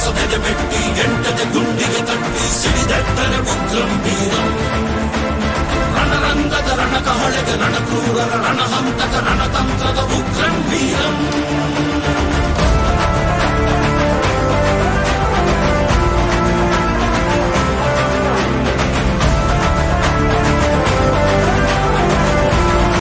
ಹೊಸದೆದೆ ಬೆಟ್ಟಿ ಎಂಟದೆ ಗುಂಡಿಗೆ ತಟ್ಟಿ ಸಿಡಿದೆತ್ತರೆ ಉಗ್ರಂ ವೀರಂ